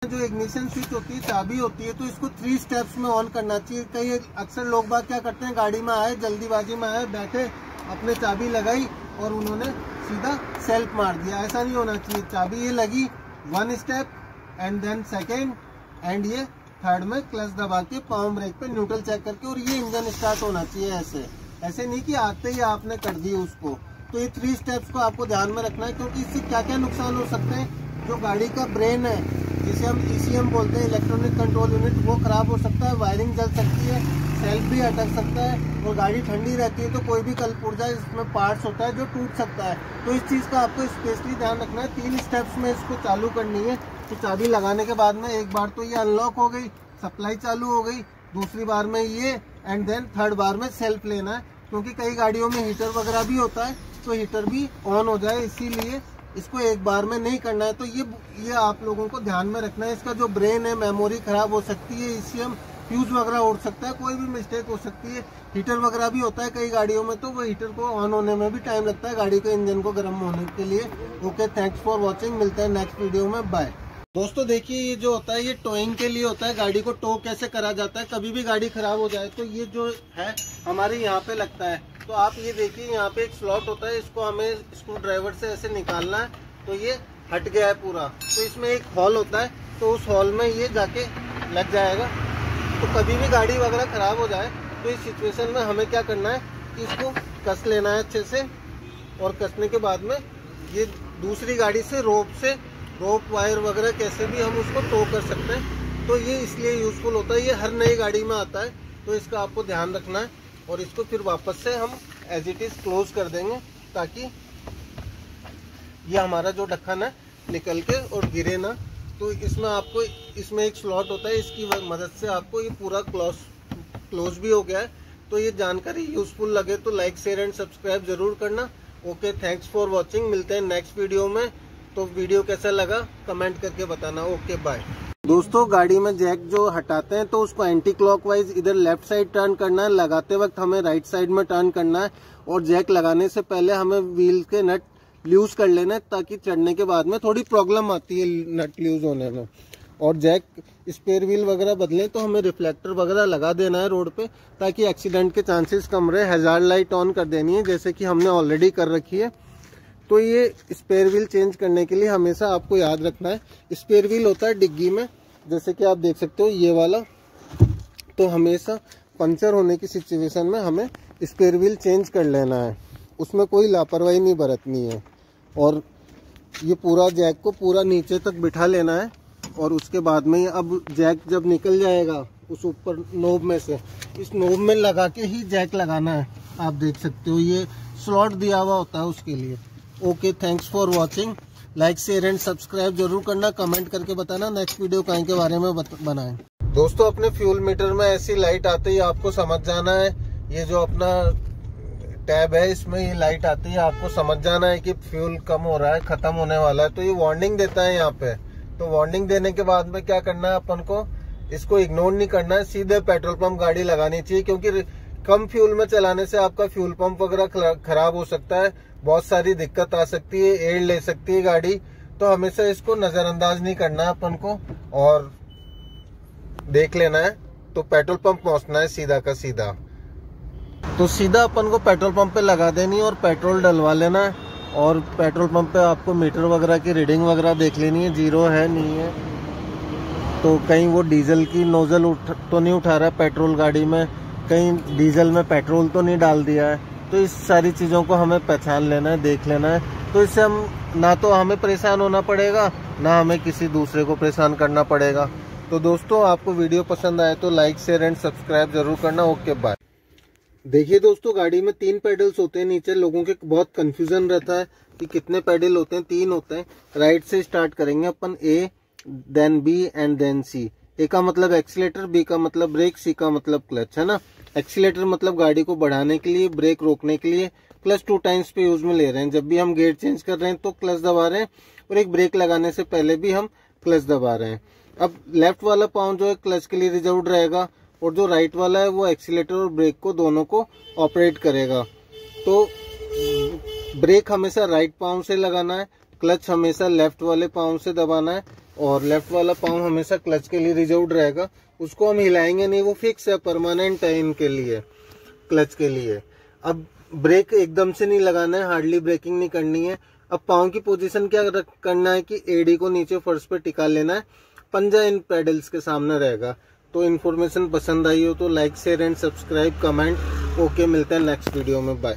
जो ignition switch होती है, चाबी होती है, तो इसको 3 स्टेप्स में ऑन करना चाहिए। कई अक्सर लोग बात क्या करते हैं, गाड़ी में आए, जल्दीबाजी में आए, बैठे, अपने चाबी लगाई और उन्होंने सीधा सेल्फ मार दिया। ऐसा नहीं होना चाहिए। चाबी ये लगी 1 step and then second and ये थर्ड में क्लच दबा के पाम ब्रेक पे न्यूट्रल चेक करके, और ये इंजन स्टार्ट होना चाहिए। ऐसे नहीं कि आते ही आपने कर दी उसको। तो ये 3 स्टेप्स को आपको ध्यान में रखना है, क्योंकि इससे क्या क्या नुकसान हो सकते हैं। जो गाड़ी का ब्रेन है, जिसे हम ECM बोलते हैं, इलेक्ट्रॉनिक कंट्रोल यूनिट, वो खराब हो सकता है, वायरिंग जल सकती है, सेल्फ भी अटक सकता है, और गाड़ी ठंडी रहती है तो कोई भी कल पुर्जा इसमें पार्ट्स होता है जो टूट सकता है। तो इस चीज़ का आपको स्पेशली ध्यान रखना है। 3 स्टेप्स में इसको चालू करनी है। तो चाबी लगाने के बाद में एक बार तो ये अनलॉक हो गई, सप्लाई चालू हो गई, दूसरी बार में ये, एंड देन थर्ड बार में सेल्फ लेना है, क्योंकि कई गाड़ियों में हीटर वगैरह भी होता है, तो हीटर भी ऑन हो जाए, इसीलिए इसको एक बार में नहीं करना है। तो ये आप लोगों को ध्यान में रखना है। इसका जो ब्रेन है, मेमोरी खराब हो सकती है, ECM फ्यूज वगैरह उड़ सकता है, कोई भी मिस्टेक हो सकती है। हीटर वगैरह भी होता है कई गाड़ियों में, तो वो हीटर को ऑन होने में भी टाइम लगता है, गाड़ी के इंजन को गर्म होने के लिए। Okay, thanks for watching. मिलते हैं नेक्स्ट वीडियो में, बाय। दोस्तों देखिए, ये जो होता है ये टोइंग के लिए होता है। गाड़ी को टो कैसे करा जाता है, कभी भी गाड़ी खराब हो जाए तो ये जो है हमारे यहाँ पे लगता है। तो आप ये देखिए, यहाँ पे एक स्लॉट होता है, इसको हमें स्क्रू ड्राइवर से ऐसे निकालना है, तो ये हट गया है पूरा। तो इसमें एक हॉल होता है, तो उस हॉल में ये जाके लग जाएगा। तो कभी भी गाड़ी वगैरह खराब हो जाए तो इस सिचुएशन में हमें क्या करना है कि इसको कस लेना है अच्छे से, और कसने के बाद में ये दूसरी गाड़ी से रोप वायर वगैरह कैसे भी हम उसको टो कर सकते हैं। तो ये इसलिए यूजफुल होता है, ये हर नई गाड़ी में आता है, तो इसका आपको ध्यान रखना है। और इसको फिर वापस से हम एज इट इज क्लोज कर देंगे, ताकि ये हमारा जो ढक्कन है निकल के और गिरे ना। तो इसमें एक स्लॉट होता है, इसकी मदद से आपको ये पूरा क्लोज भी हो गया है। तो ये जानकारी यूजफुल लगे तो लाइक, शेयर एंड सब्सक्राइब जरूर करना। Okay, thanks for watching. मिलते हैं नेक्स्ट वीडियो में। तो वीडियो कैसा लगा कमेंट करके बताना। Okay, bye. दोस्तों गाड़ी में जैक जो हटाते हैं तो उसको एंटी क्लॉकवाइज इधर लेफ्ट साइड टर्न करना है, लगाते वक्त हमें राइट साइड में टर्न करना है, और जैक लगाने से पहले हमें व्हील के नट लूज कर लेना है, ताकि चढ़ने के बाद में थोड़ी प्रॉब्लम आती है नट लूज होने में। और जैक स्पेयर व्हील वगैरह बदलें तो हमें रिफ्लेक्टर वगैरह लगा देना है रोड पे, ताकि एक्सीडेंट के चांसेस कम रहे। हैजार्ड लाइट ऑन कर देनी है, जैसे कि हमने ऑलरेडी कर रखी है। तो ये स्पेयर व्हील चेंज करने के लिए हमेशा आपको याद रखना है, स्पेयर व्हील होता है डिग्गी में, जैसे कि आप देख सकते हो ये वाला। तो हमेशा पंचर होने की सिचुएशन में हमें स्पेयर व्हील चेंज कर लेना है, उसमें कोई लापरवाही नहीं बरतनी है। और ये पूरा जैक को पूरा नीचे तक बिठा लेना है, और उसके बाद में अब जैक जब निकल जाएगा उस ऊपर नोब में से, इस नोब में लगा के ही जैक लगाना है। आप देख सकते हो ये स्लॉट दिया हुआ होता है उसके लिए। Okay, thanks for watching. Like, share and subscribe जरूर करना, कमेंट करके बताना नेक्स्ट वीडियो कहीं के बारे में बनाएं। दोस्तों अपने फ्यूल मीटर में ऐसी लाइट आते ही आपको समझ जाना है, ये जो अपना टैब है इसमें ये लाइट आती है, आपको समझ जाना है कि फ्यूल कम हो रहा है, खत्म होने वाला है। तो ये वार्निंग देता है यहाँ पे। तो वार्निंग देने के बाद में क्या करना है, अपन को इसको इग्नोर नहीं करना है, सीधे पेट्रोल पंप गाड़ी लगानी चाहिए, क्योंकि कम फ्यूल में चलाने से आपका फ्यूल पंप वगैरह खराब हो सकता है, बहुत सारी दिक्कत आ सकती है, एयर ले सकती है गाड़ी। तो हमेशा इसको नजरअंदाज नहीं करना है अपन को, और देख लेना है। तो पेट्रोल पंप पहुंचना है सीधा का सीधा, तो सीधा अपन को पेट्रोल पंप पे लगा देनी है और पेट्रोल डलवा लेना है। और पेट्रोल पंप पे आपको मीटर वगैरह की रीडिंग वगैरह देख लेनी है, जीरो है नहीं है, तो कहीं वो डीजल की नोजल तो नहीं उठा रहा है पेट्रोल गाड़ी में, कहीं डीजल में पेट्रोल तो नहीं डाल दिया है। तो इस सारी चीज़ों को हमें पहचान लेना है, देख लेना है। तो इससे हम ना तो हमें परेशान होना पड़ेगा, ना हमें किसी दूसरे को परेशान करना पड़ेगा। तो दोस्तों आपको वीडियो पसंद आए तो लाइक, शेयर एंड सब्सक्राइब जरूर करना। Okay, bye. देखिए दोस्तों गाड़ी में 3 पेडल्स होते हैं, नीचे लोगों के बहुत कंफ्यूजन रहता है कि कितने पेडल होते हैं, 3 होते हैं। राइट से स्टार्ट करेंगे अपन, A then B and then C. A का मतलब एक्सीलेटर, बी का मतलब ब्रेक, सी का मतलब क्लच, है ना। एक्सीलेटर मतलब गाड़ी को बढ़ाने के लिए, ब्रेक रोकने के लिए। क्लच 2 टाइम्स पे यूज में ले रहे हैं, जब भी हम गियर चेंज कर रहे हैं तो क्लच दबा रहे हैं, और एक ब्रेक लगाने से पहले भी हम क्लच दबा रहे हैं। अब लेफ्ट वाला पाँव जो है क्लच के लिए रिजर्व रहेगा, और जो राइट वाला है वो एक्सीलेटर और ब्रेक को दोनों को ऑपरेट करेगा। तो ब्रेक हमेशा राइट पाँव से लगाना है, क्लच हमेशा लेफ्ट वाले पाँव से दबाना है। और लेफ्ट वाला पाँव हमेशा क्लच के लिए रिजर्व्ड रहेगा, उसको हम हिलाएंगे नहीं, वो फिक्स है, परमानेंट है इनके लिए, क्लच के लिए। अब ब्रेक एकदम से नहीं लगाना है, हार्डली ब्रेकिंग नहीं करनी है। अब पाँव की पोजीशन क्या करना है कि एडी को नीचे फर्श पे टिका लेना है, पंजा इन पेडल्स के सामने रहेगा। तो इन्फॉर्मेशन पसंद आई हो तो like share and subscribe comment. Okay, मिलते हैं नेक्स्ट वीडियो में, बाय।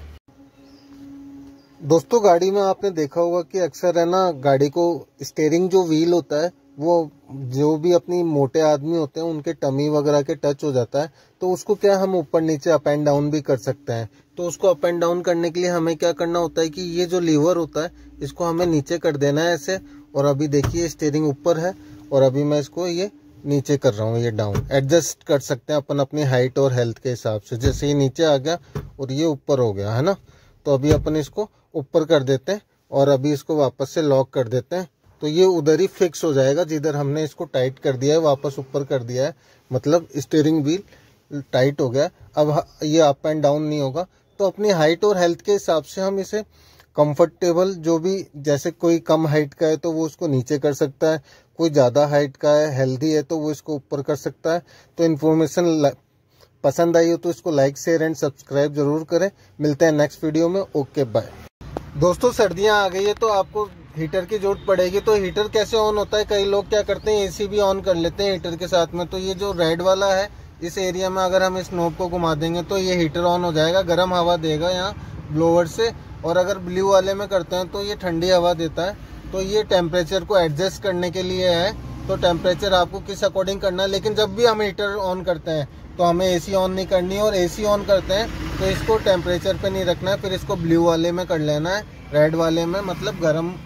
दोस्तों गाड़ी में आपने देखा होगा कि अक्सर है ना, गाड़ी को स्टीयरिंग जो व्हील होता है वो जो भी अपनी मोटे आदमी होते हैं उनके टमी वगैरह के टच हो जाता है, तो उसको क्या हम ऊपर नीचे अप एंड डाउन भी कर सकते हैं। तो उसको अप एंड डाउन करने के लिए हमें क्या करना होता है कि ये जो लीवर होता है इसको हमें नीचे कर देना है ऐसे। और अभी देखिए स्टीयरिंग ऊपर है और अभी मैं इसको ये नीचे कर रहा हूँ, ये डाउन। एडजस्ट कर सकते हैं अपन अपनी हाइट और हेल्थ के हिसाब से। जैसे ये नीचे आ गया और ये ऊपर हो गया है ना, तो अभी अपन इसको ऊपर कर देते हैं और अभी इसको वापस से लॉक कर देते हैं। तो ये उधर ही फिक्स हो जाएगा जिधर हमने इसको टाइट कर दिया है, वापस ऊपर कर दिया है, मतलब स्टीयरिंग व्हील टाइट हो गया। अब ये अप एंड डाउन नहीं होगा। तो अपनी हाइट और हेल्थ के हिसाब से हम इसे कंफर्टेबल, जो भी, जैसे कोई कम हाइट का है तो वो उसको नीचे कर सकता है, कोई ज़्यादा हाइट का है, हेल्दी है तो वो इसको ऊपर कर सकता है। तो इन्फॉर्मेशन पसंद आई हो तो इसको लाइक शेयर एंड सब्सक्राइब जरूर करें। मिलते हैं नेक्स्ट वीडियो में, ओके बाय। दोस्तों सर्दियां आ गई है तो आपको हीटर की जरूरत पड़ेगी। तो हीटर कैसे ऑन होता है, कई लोग क्या करते हैं एसी भी ऑन कर लेते हैं हीटर के साथ में। तो ये जो रेड वाला है इस एरिया में अगर हम इस नोब को घुमा देंगे तो ये हीटर ऑन हो जाएगा, गर्म हवा देगा यहाँ ब्लोअर से। और अगर ब्लू वाले में करते हैं तो ये ठंडी हवा देता है। तो ये टेम्परेचर को एडजस्ट करने के लिए है। तो टेम्परेचर आपको किस अकॉर्डिंग करना है, लेकिन जब भी हम हीटर ऑन करते हैं तो हमें एसी ऑन नहीं करनी है। और एसी ऑन करते हैं तो इसको टेम्परेचर पे नहीं रखना है, फिर इसको ब्लू वाले में कर लेना है, रेड वाले में, मतलब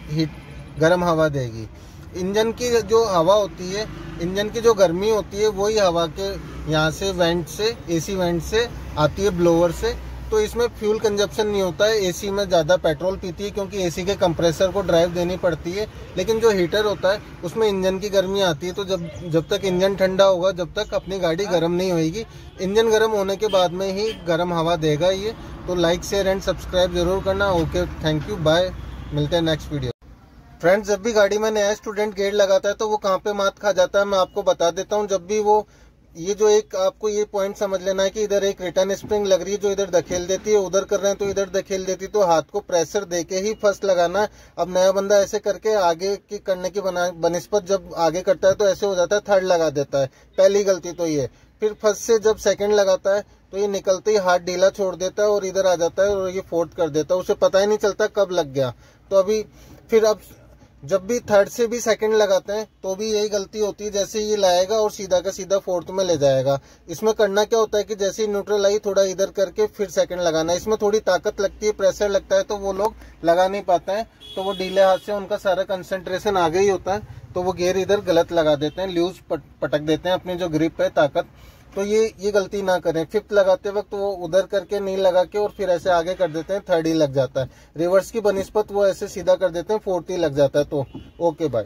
गर्म हवा देगी। इंजन की जो हवा होती है, इंजन की जो गर्मी होती है वही हवा के यहाँ से वेंट से, एसी वेंट से आती है, ब्लोअर से। तो इसमें फ्यूल कंजप्शन नहीं होता है। एसी में ज़्यादा पेट्रोल पीती है क्योंकि एसी के कंप्रेसर को ड्राइव देनी पड़ती है, लेकिन जो हीटर होता है उसमें इंजन की गर्मी आती है। तो जब तक इंजन ठंडा होगा जब तक अपनी गाड़ी गर्म नहीं होगी। इंजन गर्म होने के बाद में ही गर्म हवा देगा ये। तो लाइक शेयर एंड सब्सक्राइब जरूर करना। ओके, थैंक यू, बाय, मिलते हैं नेक्स्ट वीडियो। फ्रेंड्स, जब भी गाड़ी में नया स्टूडेंट गेट लगाता है तो वो कहाँ पे मात खा जाता है मैं आपको बता देता हूँ। जब भी वो, ये जो एक आपको ये पॉइंट समझ लेना है कि इधर एक रिटर्न स्प्रिंग लग रही है जो इधर धकेल देती है, उधर कर रहे हैं तो इधर धकेल देती है। तो हाथ को प्रेशर देके ही फर्स्ट लगाना है। अब नया बंदा ऐसे करके आगे की करने की बनिस्बत जब आगे करता है तो ऐसे हो जाता है, थर्ड लगा देता है। पहली गलती तो ये। फिर फर्स्ट से जब सेकंड लगाता है तो ये निकलते ही हाथ ढीला छोड़ देता है और इधर आ जाता है और ये फोर्थ कर देता है, उसे पता ही नहीं चलता कब लग गया। तो अभी फिर अब जब भी थर्ड से भी सेकंड लगाते हैं तो भी यही गलती होती है, जैसे ये लाएगा और सीधा का सीधा फोर्थ में ले जाएगा। इसमें करना क्या होता है कि जैसे ही न्यूट्रल आई थोड़ा इधर करके फिर सेकंड लगाना है। इसमें थोड़ी ताकत लगती है, प्रेशर लगता है, तो वो लोग लगा नहीं पाते हैं। तो वो ढीले हाथ से उनका सारा कंसंट्रेशन आगे ही होता है, तो वो गियर इधर गलत लगा देते हैं, लूज पटक देते हैं अपनी जो ग्रिप है, ताकत। तो ये गलती ना करें। फिफ्थ लगाते वक्त वो उधर करके नहीं लगा के और फिर ऐसे आगे कर देते हैं, थर्ड ही लग जाता है। रिवर्स की बनिस्बत वो ऐसे सीधा कर देते हैं, फोर्थ ही लग जाता है। तो ओके बाय।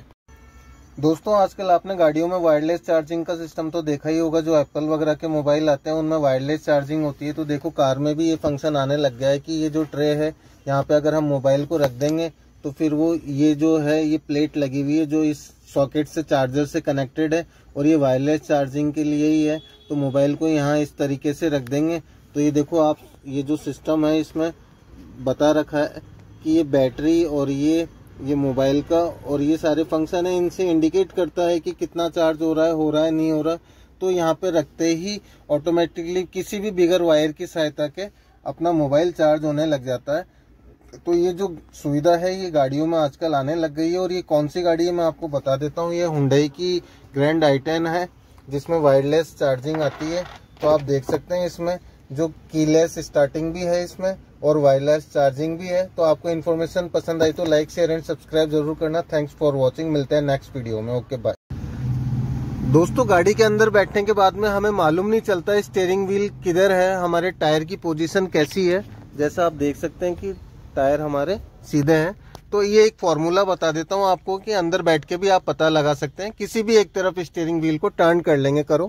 दोस्तों आजकल आपने गाड़ियों में वायरलेस चार्जिंग का सिस्टम तो देखा ही होगा। जो एप्पल वगैरह के मोबाइल आते हैं उनमें वायरलेस चार्जिंग होती है। तो देखो कार में भी ये फंक्शन आने लग गया है कि ये जो ट्रे है यहाँ पे अगर हम मोबाइल को रख देंगे तो फिर वो ये जो है ये प्लेट लगी हुई है जो इस सॉकेट से चार्जर से कनेक्टेड है और ये वायरलेस चार्जिंग के लिए ही है। तो मोबाइल को यहाँ इस तरीके से रख देंगे तो ये देखो आप, ये जो सिस्टम है इसमें बता रखा है कि ये बैटरी और ये मोबाइल का और ये सारे फंक्शन है, इनसे इंडिकेट करता है कि कितना चार्ज हो रहा है नहीं हो रहा। तो यहाँ पे रखते ही ऑटोमेटिकली किसी भी बिगर वायर की सहायता के अपना मोबाइल चार्ज होने लग जाता है। तो ये जो सुविधा है ये गाड़ियों में आजकल आने लग गई है। और ये कौन सी गाड़ी है मैं आपको बता देता हूँ। ये हुंडई की ग्रैंड i10 है जिसमें वायरलेस चार्जिंग आती है। तो आप देख सकते हैं इसमें जो कीलेस स्टार्टिंग भी है इसमें और वायरलेस चार्जिंग भी है। तो आपको इन्फॉर्मेशन पसंद आई तो लाइक शेयर एंड सब्सक्राइब जरूर करना। थैंक्स फॉर वॉचिंग, मिलते हैं नेक्स्ट वीडियो में, ओके बाय। दोस्तों गाड़ी के अंदर बैठने के बाद में हमें मालूम नहीं चलता स्टीयरिंग व्हील किधर है, हमारे टायर की पोजीशन कैसी है। जैसा आप देख सकते हैं कि टायर हमारे सीधे हैं। तो ये एक फॉर्मूला बता देता हूँ आपको कि अंदर बैठ के भी आप पता लगा सकते हैं। किसी भी एक तरफ स्टीयरिंग व्हील को टर्न कर लेंगे, करो,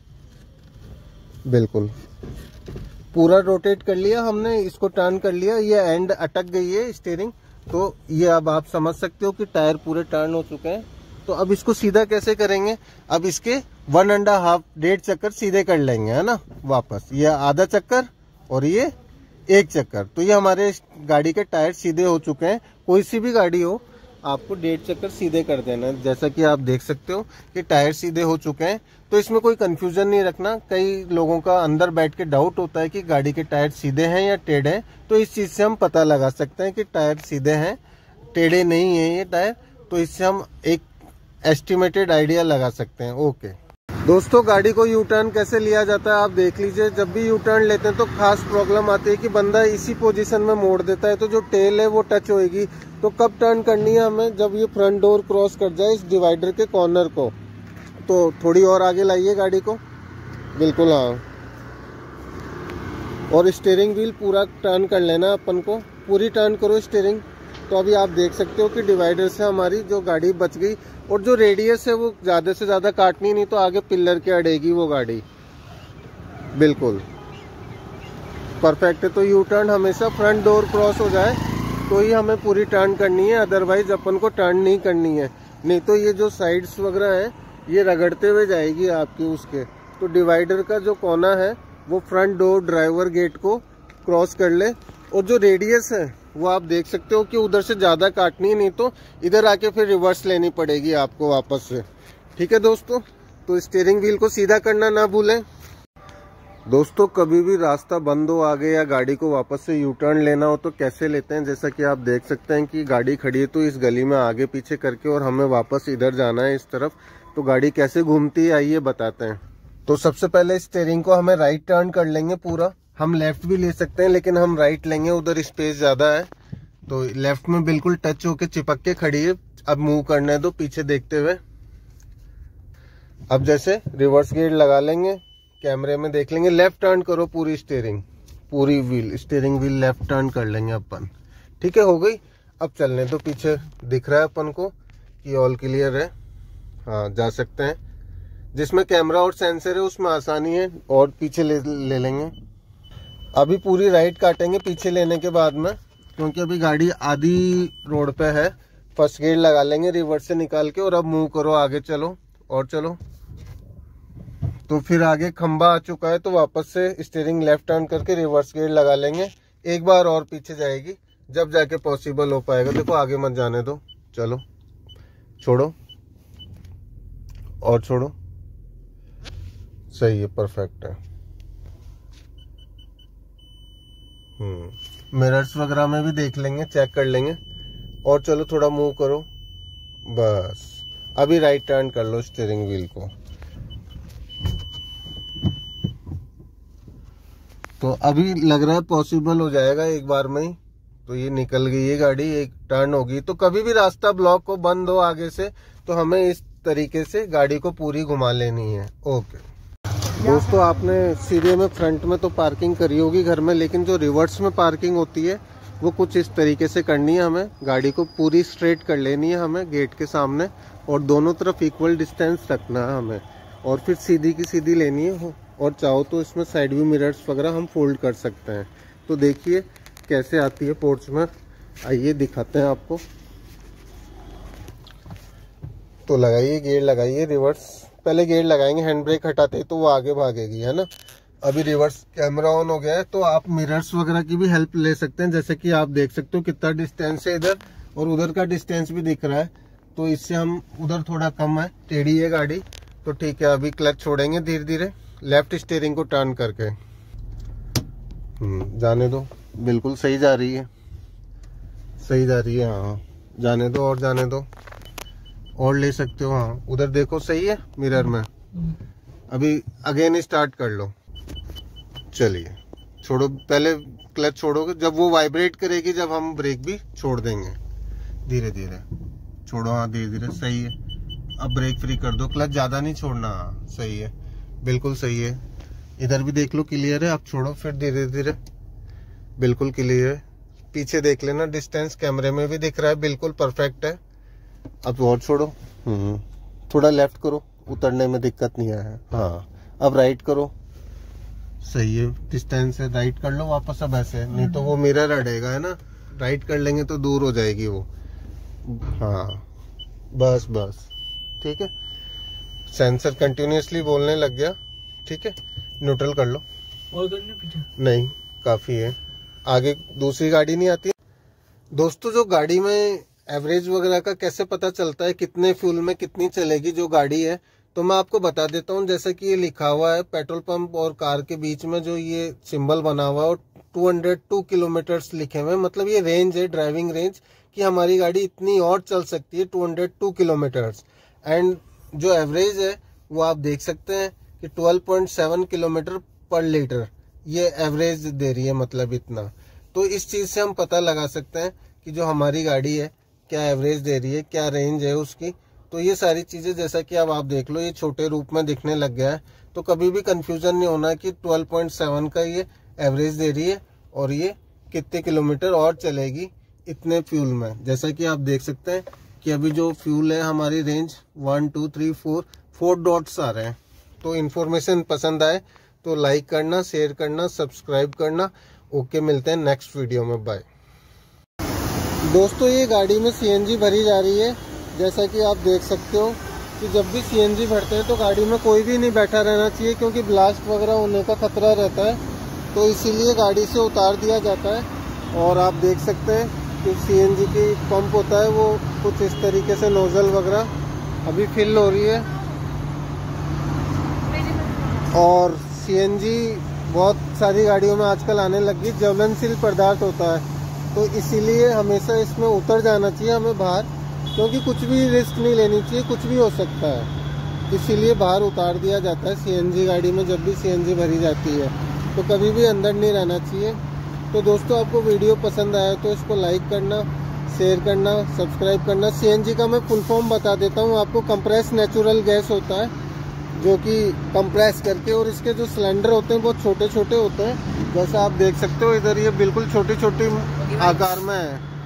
बिल्कुल पूरा रोटेट कर लिया हमने, इसको टर्न कर लिया, ये एंड अटक गई है स्टीयरिंग। तो ये अब आप समझ सकते हो कि टायर पूरे टर्न हो चुके हैं। तो अब इसको सीधा कैसे करेंगे, अब इसके 1.5 1.5 चक्कर सीधे कर लेंगे, है ना, वापस ये आधा चक्कर और ये 1 चक्कर। तो ये हमारे गाड़ी के टायर सीधे हो चुके हैं। कोई सी भी गाड़ी हो आपको 1.5 चक्कर सीधे कर देना है। जैसा कि आप देख सकते हो कि टायर सीधे हो चुके हैं। तो इसमें कोई कंफ्यूजन नहीं रखना। कई लोगों का अंदर बैठ के डाउट होता है कि गाड़ी के टायर सीधे हैं या टेढ़े हैं। तो इस चीज से हम पता लगा सकते हैं कि टायर सीधे हैं, टेढ़े नहीं है ये टायर। तो इससे हम एक एस्टिमेटेड आइडिया लगा सकते हैं। ओके दोस्तों, गाड़ी को यू टर्न कैसे लिया जाता है आप देख लीजिए। जब भी यू टर्न लेते हैं तो खास प्रॉब्लम आती है कि बंदा इसी पोजीशन में मोड़ देता है, तो जो टेल है वो टच होएगी। तो कब टर्न करनी है हमें, जब ये फ्रंट डोर क्रॉस कर जाए इस डिवाइडर के कॉर्नर को। तो थोड़ी और आगे लाइए गाड़ी को, बिल्कुल हाँ, और स्टीयरिंग व्हील पूरा टर्न कर लेना अपन को, पूरी टर्न करो स्टीयरिंग। तो अभी आप देख सकते हो कि डिवाइडर से हमारी जो गाड़ी बच गई। और जो रेडियस है वो ज्यादा से ज्यादा काटनी नहीं, तो आगे पिलर के अड़ेगी वो गाड़ी। बिल्कुल परफेक्ट है। तो यू टर्न हमेशा फ्रंट डोर क्रॉस हो जाए तो ही हमें पूरी टर्न करनी है, अदरवाइज अपन को टर्न नहीं करनी है। नहीं तो ये जो साइड्स वगैरह है ये रगड़ते हुए जाएगी आपकी उसके। तो डिवाइडर का जो कोना है वो फ्रंट डोर ड्राइवर गेट को क्रॉस कर ले। और जो रेडियस है वो आप देख सकते हो कि उधर से ज्यादा काटनी है, नहीं तो इधर आके फिर रिवर्स लेनी पड़ेगी आपको वापस से। ठीक है दोस्तों, तो स्टीयरिंग व्हील को सीधा करना ना भूलें। दोस्तों, कभी भी रास्ता बंद हो आगे या गाड़ी को वापस से यू टर्न लेना हो तो कैसे लेते हैं, जैसा कि आप देख सकते हैं कि गाड़ी खड़ी है तो इस गली में आगे पीछे करके, और हमें वापस इधर जाना है इस तरफ। तो गाड़ी कैसे घूमती है आइए बताते हैं। तो सबसे पहले स्टीयरिंग को हमें राइट टर्न कर लेंगे पूरा। हम लेफ्ट भी ले सकते हैं लेकिन हम राइट लेंगे, उधर स्पेस ज्यादा है। तो लेफ्ट में बिल्कुल टच होके चिपक के खड़ी है। अब मूव करने दो पीछे देखते हुए। अब जैसे रिवर्स गियर लगा लेंगे, कैमरे में देख लेंगे, लेफ्ट टर्न करो पूरी स्टीयरिंग, पूरी wheel, steering wheel left turn कर लेंगे अपन। ठीक है, हो गई। अब चलने दो, पीछे दिख रहा है अपन को कि ऑल क्लियर है। हाँ, जा सकते हैं। जिसमें कैमरा और सेंसर है उसमें आसानी है, और पीछे ले लेंगे। अभी पूरी राइट काटेंगे पीछे लेने के बाद में, क्योंकि अभी गाड़ी आधी रोड पे है। फर्स्ट गियर लगा लेंगे रिवर्स से निकाल के, और अब मूव करो, आगे चलो और चलो। तो फिर आगे खंबा आ चुका है तो वापस से स्टीयरिंग लेफ्ट टर्न करके रिवर्स गियर लगा लेंगे। एक बार और पीछे जाएगी, जब जाके पॉसिबल हो पाएगा। देखो आगे मत जाने दो, चलो, छोड़ो और छोड़ो, सही है, परफेक्ट है। मिरर्स वगैरह में भी देख लेंगे, चेक कर लेंगे। और चलो थोड़ा मूव करो, बस। अभी राइट टर्न कर लो स्टीयरिंग व्हील को। तो अभी लग रहा है पॉसिबल हो जाएगा एक बार में ही। तो ये निकल गई है गाड़ी, एक टर्न होगी। तो कभी भी रास्ता ब्लॉक हो, बंद हो आगे से, तो हमें इस तरीके से गाड़ी को पूरी घुमा लेनी है। ओके दोस्तों, आपने सीधे में फ्रंट में तो पार्किंग करी होगी घर में, लेकिन जो रिवर्स में पार्किंग होती है वो कुछ इस तरीके से करनी है। हमें गाड़ी को पूरी स्ट्रेट कर लेनी है हमें गेट के सामने, और दोनों तरफ इक्वल डिस्टेंस रखना है हमें, और फिर सीधी की सीधी लेनी है। और चाहो तो इसमें साइड व्यू मिरर्स वगैरह हम फोल्ड कर सकते हैं। तो देखिए कैसे आती है पोर्च में, आइए दिखाते हैं आपको। तो लगाइए, गियर लगाइए रिवर्स। पहले गियर लगाएंगे, हैंड ब्रेक हटाते ही तो वो आगे भागेगी, है ना। अभी रिवर्स कैमरा ऑन हो गया है, तो आप मिरर्स वगैरह की भी हेल्प ले सकते हैं। जैसे कि आप देख सकते हो कितना डिस्टेंस है इधर, और उधर का डिस्टेंस भी दिख रहा है। तो इससे हम, उधर थोड़ा कम है, टेढ़ी है गाड़ी, तो ठीक है। अभी क्लच छोड़ेंगे धीरे धीरे, लेफ्ट स्टीयरिंग को टर्न करके। जाने दो, बिल्कुल सही जा रही है, सही जा रही है। हाँ, जाने दो और जाने दो, और ले सकते हो। हाँ, उधर देखो सही है मिरर में। अभी अगेन स्टार्ट कर लो। चलिए, छोड़ो, पहले क्लच छोड़ोगे, जब वो वाइब्रेट करेगी, जब हम ब्रेक भी छोड़ देंगे। धीरे धीरे छोड़ो, हाँ धीरे धीरे, सही है। अब ब्रेक फ्री कर दो, क्लच ज्यादा नहीं छोड़ना। हाँ सही है, बिल्कुल सही है। इधर भी देख लो क्लियर है, अब छोड़ो, फिर धीरे धीरे, बिल्कुल क्लियर है। पीछे देख लेना, डिस्टेंस कैमरे में भी दिख रहा है, बिल्कुल परफेक्ट है। अब और छोड़ो, थोड़ा लेफ्ट करो, उतरने में दिक्कत नहीं आया। हाँ, अब राइट करो, सही है, डिस्टेंस है, राइट कर लो वापस। अब ऐसे नहीं तो वो मिरर अड़ेगा, है ना। राइट कर लेंगे तो दूर हो जाएगी वो। हाँ, बस बस, ठीक है। सेंसर कंटिन्यूसली बोलने लग गया, ठीक है। न्यूट्रल कर लो। और करने पीछे नहीं, काफी है, आगे दूसरी गाड़ी नहीं आती। दोस्तों जो गाड़ी में एवरेज वगैरह का कैसे पता चलता है, कितने फ्यूल में कितनी चलेगी जो गाड़ी है, तो मैं आपको बता देता हूँ। जैसे कि ये लिखा हुआ है पेट्रोल पंप और कार के बीच में जो ये सिंबल बना हुआ है और 202 किलोमीटर्स लिखे हुए हैं, मतलब ये रेंज है, ड्राइविंग रेंज, कि हमारी गाड़ी इतनी और चल सकती है 202 किलोमीटर्स। एंड जो एवरेज है वो आप देख सकते हैं कि 12.7 किलोमीटर पर लीटर ये एवरेज दे रही है, मतलब इतना। तो इस चीज से हम पता लगा सकते हैं कि जो हमारी गाड़ी है क्या एवरेज दे रही है, क्या रेंज है उसकी। तो ये सारी चीजें जैसा कि अब आप देख लो ये छोटे रूप में दिखने लग गया है, तो कभी भी कंफ्यूजन नहीं होना कि 12.7 का ये एवरेज दे रही है और ये कितने किलोमीटर और चलेगी इतने फ्यूल में। जैसा कि आप देख सकते हैं कि अभी जो फ्यूल है हमारी रेंज 1 2 3 4 डॉट्स आ रहे हैं। तो इन्फॉर्मेशन पसंद आए तो लाइक करना, शेयर करना, सब्सक्राइब करना। ओके, मिलते हैं नेक्स्ट वीडियो में, बाय। दोस्तों ये गाड़ी में सीएनजी भरी जा रही है। जैसा कि आप देख सकते हो कि जब भी सीएनजी भरते हैं तो गाड़ी में कोई भी नहीं बैठा रहना चाहिए, क्योंकि ब्लास्ट वगैरह होने का खतरा रहता है, तो इसीलिए गाड़ी से उतार दिया जाता है। और आप देख सकते हैं कि सीएनजी की पंप होता है वो कुछ इस तरीके से नोजल वगैरह अभी फिल हो रही है। और सीएनजी बहुत सारी गाड़ियों में आजकल आने लगी, ज्वलनशील पदार्थ होता है, तो इसीलिए हमेशा इसमें उतर जाना चाहिए हमें बाहर, क्योंकि कुछ भी रिस्क नहीं लेनी चाहिए, कुछ भी हो सकता है, इसीलिए बाहर उतार दिया जाता है सीएनजी गाड़ी में। जब भी सीएनजी भरी जाती है तो कभी भी अंदर नहीं रहना चाहिए। तो दोस्तों आपको वीडियो पसंद आया तो इसको लाइक करना, शेयर करना, सब्सक्राइब करना। सीएनजी का मैं फुल फॉर्म बता देता हूँ आपको। कंप्रेस नेचुरल गैस होता है जो कि कंप्रेस करके, और इसके जो सिलेंडर होते हैं बहुत छोटे छोटे होते हैं, जैसा आप देख सकते हो इधर ये बिल्कुल छोटी छोटी आकार में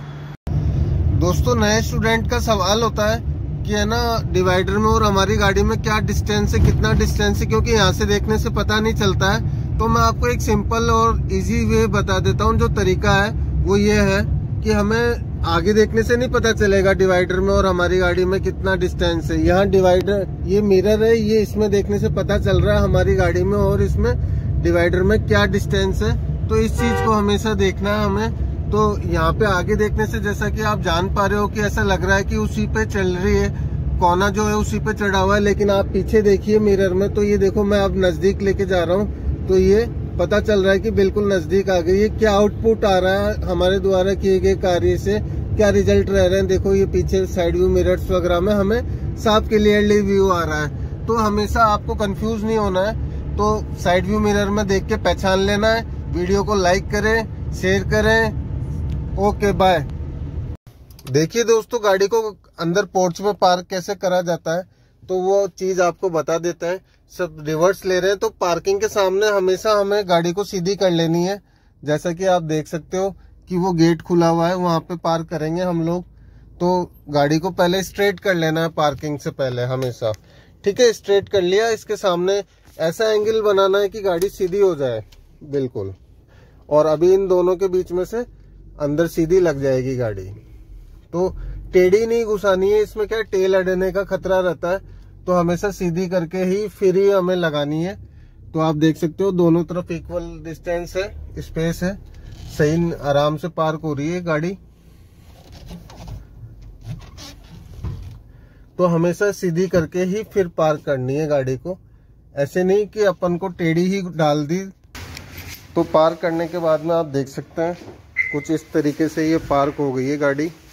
है। दोस्तों नए स्टूडेंट का सवाल होता है कि है ना डिवाइडर में और हमारी गाड़ी में क्या डिस्टेंस है, कितना डिस्टेंस है, क्योंकि यहाँ से देखने से पता नहीं चलता है। तो मैं आपको एक सिंपल और इजी वे बता देता हूँ। जो तरीका है वो ये है कि हमें आगे देखने से नहीं पता चलेगा डिवाइडर में और हमारी गाड़ी में कितना डिस्टेंस है। यहाँ डिवाइडर, ये मिरर है, ये इसमें देखने से पता चल रहा है हमारी गाड़ी में और इसमें डिवाइडर में क्या डिस्टेंस है। तो इस चीज को हमेशा देखना है हमें। तो यहाँ पे आगे देखने से जैसा कि आप जान पा रहे हो कि ऐसा लग रहा है कि उसी पे चल रही है, कोना जो है उसी पे चढ़ा हुआ है, लेकिन आप पीछे देखिए मिरर में, तो ये देखो मैं अब नजदीक लेके जा रहा हूँ तो ये पता चल रहा है कि बिल्कुल नजदीक आ गई है। क्या आउटपुट आ रहा है हमारे द्वारा किए गए कार्य से, क्या रिजल्ट रह रहे हैं, देखो ये पीछे साइड व्यू मिरर्स वगैरह में हमें साफ क्लियरली व्यू आ रहा है। तो हमेशा आपको कंफ्यूज नहीं होना है, तो साइड व्यू मिरर में देख के पहचान लेना है। वीडियो को लाइक करें, शेयर करें। Okay bye. देखिए दोस्तों गाड़ी को अंदर पोर्च में पार्क कैसे करा जाता है, तो वो चीज आपको बता देते हैं। सब रिवर्स ले रहे हैं तो पार्किंग के सामने हमेशा हमें गाड़ी को सीधी कर लेनी है। जैसा कि आप देख सकते हो कि वो गेट खुला हुआ है, वहां पे पार्क करेंगे हम लोग। तो गाड़ी को पहले स्ट्रेट कर लेना है पार्किंग से पहले हमेशा, ठीक है। स्ट्रेट कर लिया, इसके सामने ऐसा एंगल बनाना है कि गाड़ी सीधी हो जाए बिल्कुल, और अभी इन दोनों के बीच में से अंदर सीधी लग जाएगी गाड़ी। तो टेढ़ी नहीं घुसानी है, इसमें क्या टेल अड़ने का खतरा रहता है, तो हमेशा सीधी करके ही फिर ही हमें लगानी है। तो आप देख सकते हो दोनों तरफ इक्वल डिस्टेंस है, स्पेस है, सही आराम से पार्क हो रही है गाड़ी। तो हमेशा सीधी करके ही फिर पार्क करनी है गाड़ी को, ऐसे नहीं कि अपन को टेढ़ी ही डाल दी। तो पार्क करने के बाद में आप देख सकते हैं कुछ इस तरीके से ये पार्क हो गई है गाड़ी।